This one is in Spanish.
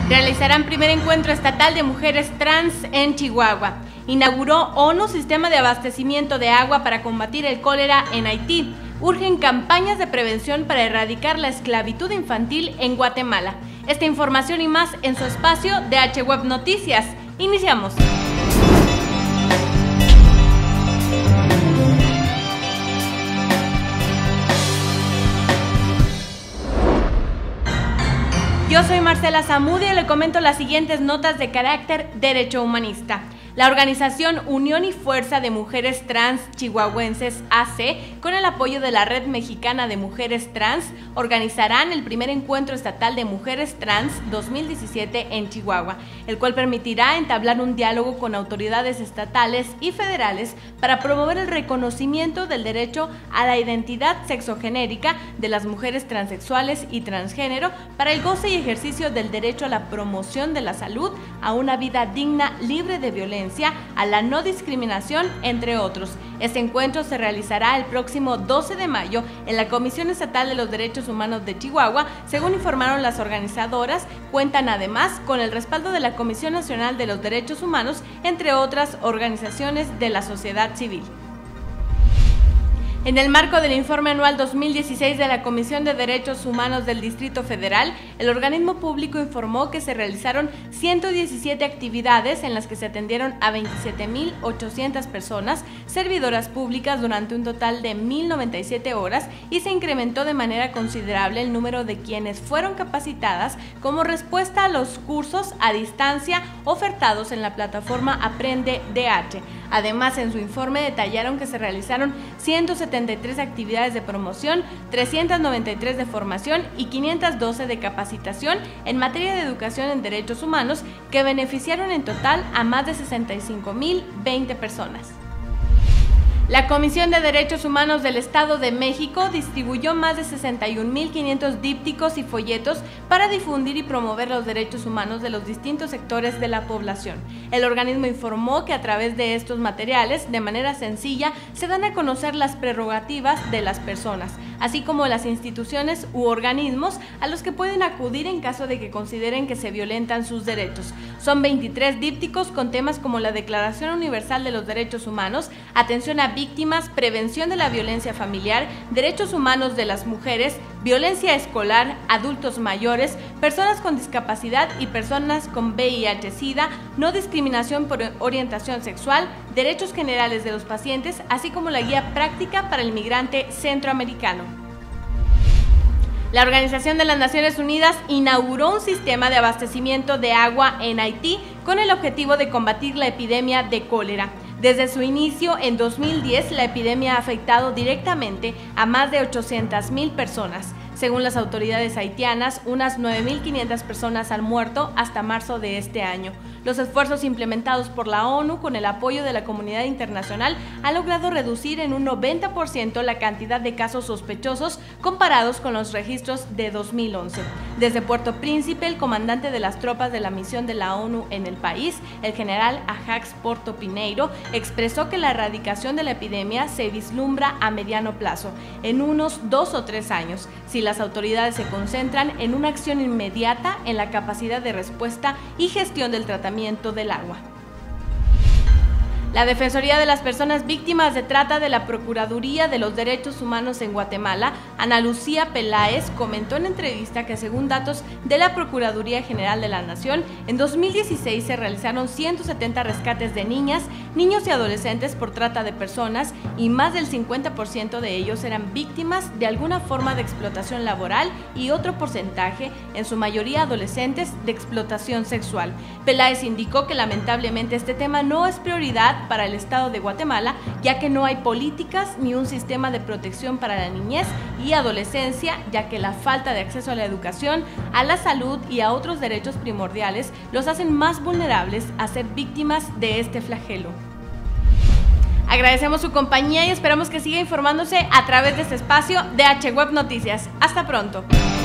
Realizarán primer encuentro estatal de mujeres trans en Chihuahua. Inauguró ONU sistema de abastecimiento de agua para combatir el cólera en Haití. Urgen campañas de prevención para erradicar la esclavitud infantil en Guatemala. Esta información y más en su espacio DH Web Noticias. Iniciamos. Yo soy Marcela Zamudio y le comento las siguientes notas de carácter derecho humanista. La organización Unión y Fuerza de Mujeres Trans Chihuahuenses AC, con el apoyo de la Red Mexicana de Mujeres Trans, organizarán el primer encuentro estatal de mujeres trans 2017 en Chihuahua, el cual permitirá entablar un diálogo con autoridades estatales y federales para promover el reconocimiento del derecho a la identidad sexogenérica de las mujeres transexuales y transgénero para el goce y ejercicio del derecho a la promoción de la salud, a una vida digna, libre de violencia, a la no discriminación, entre otros. Este encuentro se realizará el próximo 12 de mayo en la Comisión Estatal de los Derechos Humanos de Chihuahua. Según informaron las organizadoras, cuentan además con el respaldo de la Comisión Nacional de los Derechos Humanos, entre otras organizaciones de la sociedad civil. En el marco del informe anual 2016 de la Comisión de Derechos Humanos del Distrito Federal, el organismo público informó que se realizaron 117 actividades en las que se atendieron a 27.800 personas, servidoras públicas, durante un total de 1.097 horas, y se incrementó de manera considerable el número de quienes fueron capacitadas como respuesta a los cursos a distancia ofertados en la plataforma Aprende DH. Además, en su informe detallaron que se realizaron 173 actividades de promoción, 393 de formación y 512 de capacitación en materia de educación en derechos humanos, que beneficiaron en total a más de 65.020 personas. La Comisión de Derechos Humanos del Estado de México distribuyó más de 61.500 dípticos y folletos para difundir y promover los derechos humanos de los distintos sectores de la población. El organismo informó que a través de estos materiales, de manera sencilla, se dan a conocer las prerrogativas de las personas, así como las instituciones u organismos a los que pueden acudir en caso de que consideren que se violentan sus derechos. Son 23 dípticos con temas como la Declaración Universal de los Derechos Humanos, atención a víctimas, prevención de la violencia familiar, derechos humanos de las mujeres, violencia escolar, adultos mayores, personas con discapacidad y personas con VIH-Sida, no discriminación por orientación sexual, derechos generales de los pacientes, así como la guía práctica para el migrante centroamericano. La Organización de las Naciones Unidas inauguró un sistema de abastecimiento de agua en Haití con el objetivo de combatir la epidemia de cólera. Desde su inicio en 2010, la epidemia ha afectado directamente a más de 800.000 personas. Según las autoridades haitianas, unas 9.500 personas han muerto hasta marzo de este año. Los esfuerzos implementados por la ONU con el apoyo de la comunidad internacional han logrado reducir en un 90% la cantidad de casos sospechosos comparados con los registros de 2011. Desde Puerto Príncipe, el comandante de las tropas de la misión de la ONU en el país, el general Ajax Porto Pineiro, expresó que la erradicación de la epidemia se vislumbra a mediano plazo, en unos 2 o 3 años, si las autoridades se concentran en una acción inmediata en la capacidad de respuesta y gestión del tratamiento del agua. La Defensoría de las Personas Víctimas de Trata de la Procuraduría de los Derechos Humanos en Guatemala, Ana Lucía Peláez, comentó en entrevista que según datos de la Procuraduría General de la Nación, en 2016 se realizaron 170 rescates de niñas, niños y adolescentes por trata de personas, y más del 50% de ellos eran víctimas de alguna forma de explotación laboral y otro porcentaje, en su mayoría adolescentes, de explotación sexual. Peláez indicó que lamentablemente este tema no es prioridad para el Estado de Guatemala, ya que no hay políticas ni un sistema de protección para la niñez y adolescencia, ya que la falta de acceso a la educación, a la salud y a otros derechos primordiales los hacen más vulnerables a ser víctimas de este flagelo. Agradecemos su compañía y esperamos que siga informándose a través de este espacio de DH Web Noticias. Hasta pronto.